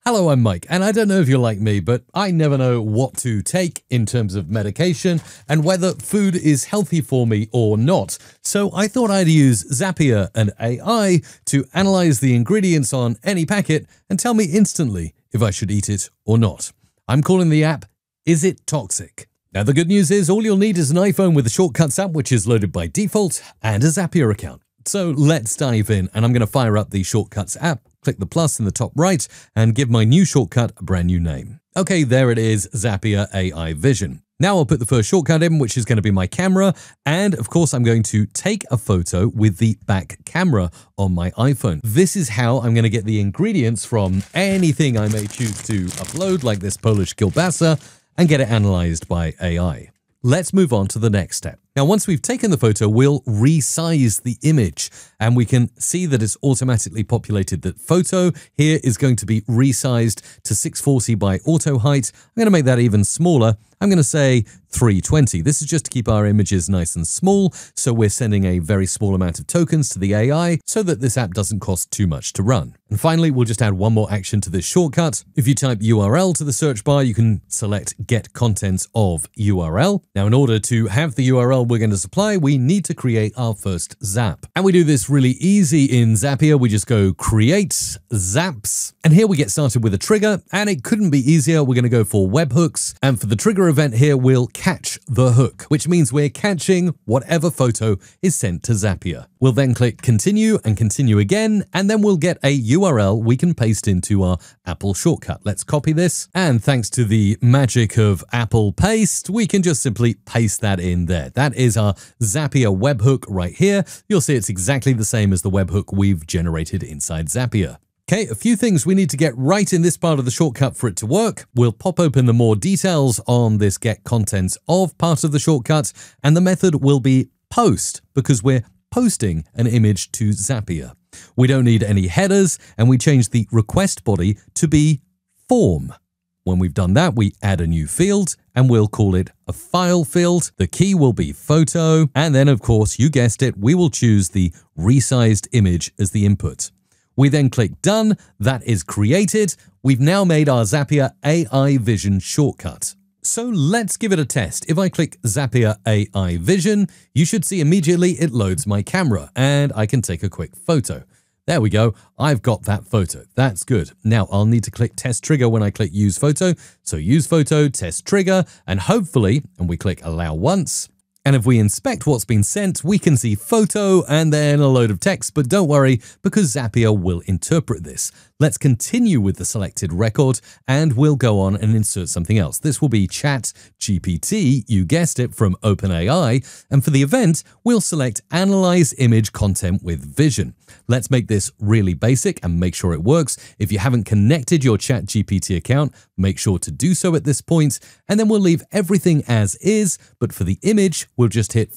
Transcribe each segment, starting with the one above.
Hello, I'm Mike, and I don't know if you're like me, but I never know what to take in terms of medication and whether food is healthy for me or not. So I thought I'd use Zapier and AI to analyze the ingredients on any packet and tell me instantly if I should eat it or not. I'm calling the app, Is It Toxic? Now, the good news is all you'll need is an iPhone with the Shortcuts app, which is loaded by default, and a Zapier account. So let's dive in, and I'm going to fire up the Shortcuts app, click the plus in the top right, and give my new shortcut a brand new name. Okay, there it is, Zapier AI Vision. Now I'll put the first shortcut in, which is going to be my camera, and of course I'm going to take a photo with the back camera on my iPhone. This is how I'm going to get the ingredients from anything I may choose to upload, like this Polish kielbasa, and get it analyzed by AI. Let's move on to the next step. Now, once we've taken the photo, we'll resize the image, and we can see that it's automatically populated that photo here is going to be resized to 640 by auto height. I'm going to make that even smaller. I'm going to say 320. This is just to keep our images nice and small, so we're sending a very small amount of tokens to the AI so that this app doesn't cost too much to run. And finally, we'll just add one more action to this shortcut. If you type URL to the search bar, you can select Get Contents of URL. Now, in order to have the URL we're going to supply, we need to create our first zap. And we do this really easy in Zapier. We just go Create Zaps. And here we get started with a trigger, and it couldn't be easier. We're going to go for Webhooks. And for the trigger event here, we'll catch the hook, which means we're catching whatever photo is sent to Zapier. We'll then click Continue and continue again, and then we'll get a URL we can paste into our Apple shortcut. Let's copy this, and thanks to the magic of Apple Paste, we can just simply paste that in there. That is our Zapier webhook right here. You'll see it's exactly the same as the webhook we've generated inside Zapier. Okay, a few things we need to get right in this part of the shortcut for it to work. We'll pop open the more details on this Get Contents of part of the shortcut, and the method will be post, because we're posting an image to Zapier. We don't need any headers, and we change the request body to be form. When we've done that, we add a new field, and we'll call it a file field. The key will be photo, and then, of course, you guessed it, we will choose the resized image as the input. We then click Done. That is created. We've now made our Zapier AI Vision shortcut. So let's give it a test. If I click Zapier AI Vision, you should see immediately it loads my camera, and I can take a quick photo. There we go. I've got that photo. That's good. Now I'll need to click Test Trigger when I click Use Photo. So Use Photo, Test Trigger, and hopefully, and we click Allow once. And if we inspect what's been sent, we can see photo and then a load of text, but don't worry, because Zapier will interpret this. Let's continue with the selected record, and we'll go on and insert something else. This will be ChatGPT, you guessed it, from OpenAI, and for the event, we'll select Analyze Image Content with Vision. Let's make this really basic and make sure it works. If you haven't connected your ChatGPT account, make sure to do so at this point, and then we'll leave everything as is, but for the image, we'll just hit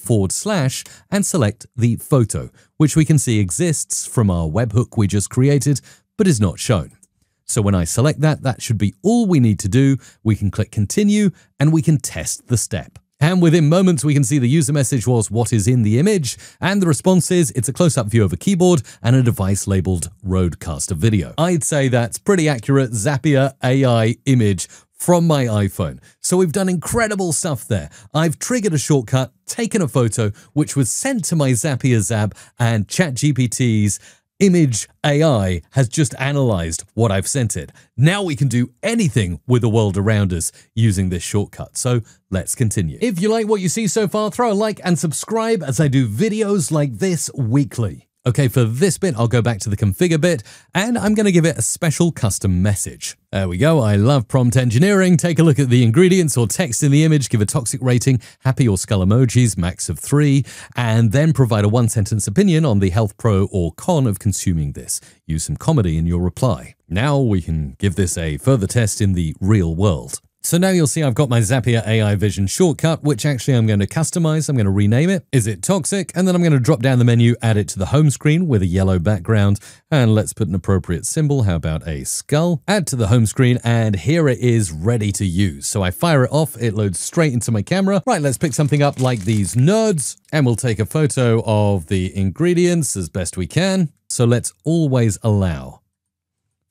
/ and select the photo, which we can see exists from our webhook we just created, but is not shown. So when I select that, that should be all we need to do. We can click Continue, and we can test the step. And within moments, we can see the user message was what is in the image, and the response is it's a close-up view of a keyboard and a device labeled Rodecaster Video. I'd say that's pretty accurate Zapier AI image from my iPhone. So we've done incredible stuff there. I've triggered a shortcut, taken a photo, which was sent to my Zapier Zap, and ChatGPT's Image AI has just analyzed what I've sent it. Now we can do anything with the world around us using this shortcut. So let's continue. If you like what you see so far, throw a like and subscribe as I do videos like this weekly. Okay, for this bit, I'll go back to the configure bit, and I'm going to give it a special custom message. There we go. I love prompt engineering. Take a look at the ingredients or text in the image, give a toxic rating, happy or skull emojis, max of 3, and then provide a one-sentence opinion on the health pro or con of consuming this. Use some comedy in your reply. Now we can give this a further test in the real world. So now you'll see I've got my Zapier AI Vision shortcut, which actually I'm going to customize. I'm going to rename it. Is it toxic? And then I'm going to drop down the menu, add it to the home screen with a yellow background. And let's put an appropriate symbol. How about a skull? Add to the home screen, and here it is ready to use. So I fire it off. It loads straight into my camera. Right, let's pick something up like these nerds, and we'll take a photo of the ingredients as best we can. So let's always allow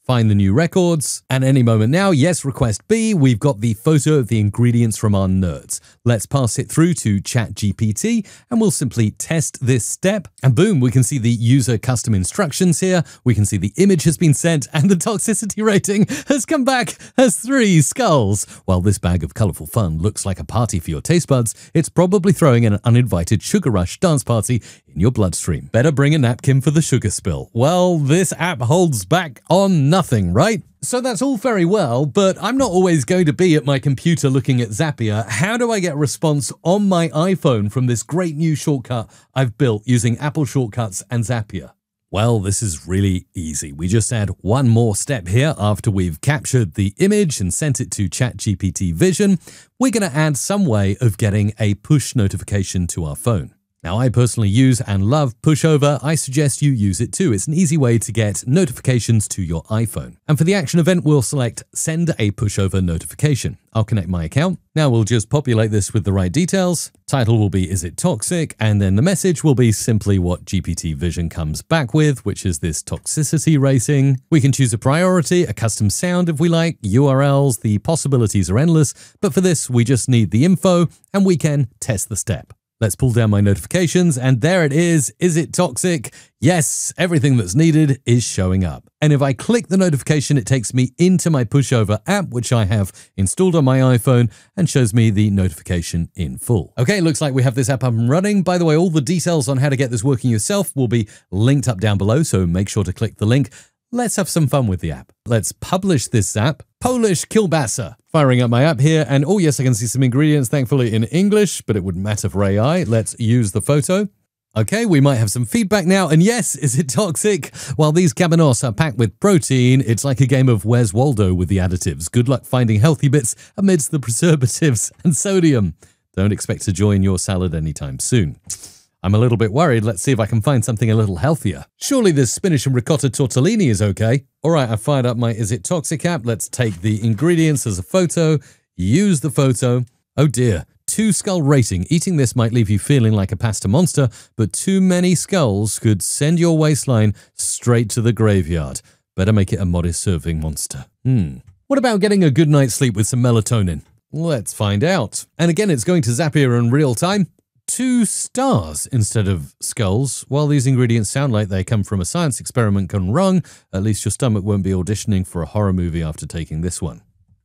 find the new records, and any moment now, yes, request B, we've got the photo of the ingredients from our nerds. Let's pass it through to ChatGPT, and we'll simply test this step, and boom, we can see the user custom instructions here, we can see the image has been sent, and the toxicity rating has come back as 3 skulls. While this bag of colourful fun looks like a party for your taste buds, it's probably throwing an uninvited sugar rush dance party in your bloodstream. Better bring a napkin for the sugar spill. Well, this app holds back on nothing, right? So that's all very well, but I'm not always going to be at my computer looking at Zapier. How do I get a response on my iPhone from this great new shortcut I've built using Apple Shortcuts and Zapier? Well, this is really easy. We just add one more step here after we've captured the image and sent it to ChatGPT Vision. We're going to add some way of getting a push notification to our phone. Now, I personally use and love Pushover. I suggest you use it too. It's an easy way to get notifications to your iPhone. And for the action event, we'll select Send a Pushover Notification. I'll connect my account. Now we'll just populate this with the right details. Title will be, Is it toxic? And then the message will be simply what GPT Vision comes back with, which is this toxicity rating. We can choose a priority, a custom sound if we like, URLs, the possibilities are endless. But for this, we just need the info and we can test the step. Let's pull down my notifications, and there it is. Is it toxic? Yes, everything that's needed is showing up. And if I click the notification, it takes me into my Pushover app, which I have installed on my iPhone, and shows me the notification in full. Okay, looks like we have this app up and running. By the way, all the details on how to get this working yourself will be linked up down below, so make sure to click the link. Let's have some fun with the app. Let's publish this app. Polish kielbasa. Firing up my app here, and oh yes, I can see some ingredients, thankfully in English, but it wouldn't matter for AI. Let's use the photo. Okay, we might have some feedback now, and yes, is it toxic? While these cabanos are packed with protein, it's like a game of Where's Waldo with the additives. Good luck finding healthy bits amidst the preservatives and sodium. Don't expect to join your salad anytime soon. I'm a little bit worried. Let's see if I can find something a little healthier. Surely this spinach and ricotta tortellini is okay. All right, I fired up my Is It Toxic app. Let's take the ingredients as a photo, use the photo. Oh dear, 2 skull rating. Eating this might leave you feeling like a pasta monster, but too many skulls could send your waistline straight to the graveyard. Better make it a modest serving monster. What about getting a good night's sleep with some melatonin? Let's find out. And again, it's going to Zapier in real time. 2 stars instead of skulls. While these ingredients sound like they come from a science experiment gone wrong, at least your stomach won't be auditioning for a horror movie after taking this one.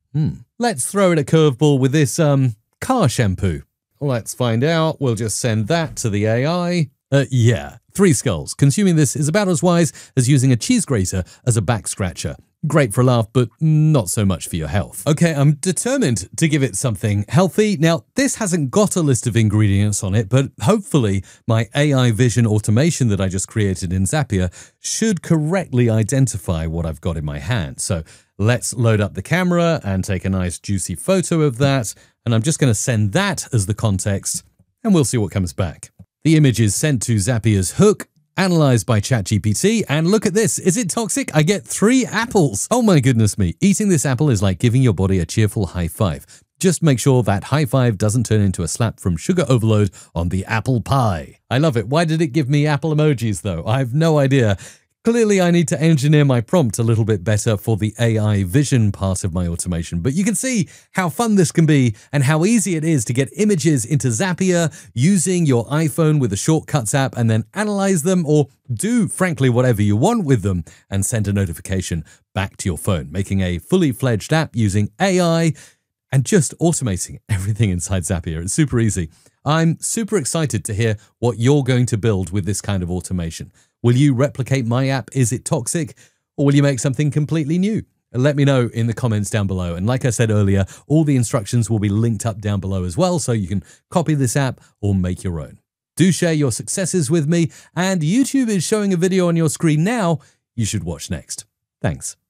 Let's throw in a curveball with this car shampoo. Let's find out. We'll just send that to the AI. Yeah, 3 skulls. Consuming this is about as wise as using a cheese grater as a back scratcher. Great for a laugh, but not so much for your health. Okay, I'm determined to give it something healthy. Now, this hasn't got a list of ingredients on it, but hopefully my AI vision automation that I just created in Zapier should correctly identify what I've got in my hand. So let's load up the camera and take a nice juicy photo of that. And I'm just going to send that as the context, and we'll see what comes back. The image is sent to Zapier's hook, analyzed by ChatGPT, and look at this. Is it toxic? I get 3 apples. Oh my goodness me. Eating this apple is like giving your body a cheerful high five. Just make sure that high five doesn't turn into a slap from sugar overload on the apple pie. I love it. Why did it give me apple emojis though? I have no idea. Clearly, I need to engineer my prompt a little bit better for the AI vision part of my automation, but you can see how fun this can be and how easy it is to get images into Zapier using your iPhone with the Shortcuts app and then analyze them or do, frankly, whatever you want with them and send a notification back to your phone, making a fully fledged app using AI and just automating everything inside Zapier. It's super easy. I'm super excited to hear what you're going to build with this kind of automation. Will you replicate my app, Is It Toxic? Or will you make something completely new? Let me know in the comments down below. And like I said earlier, all the instructions will be linked up down below as well, so you can copy this app or make your own. Do share your successes with me, and YouTube is showing a video on your screen now you should watch next. Thanks.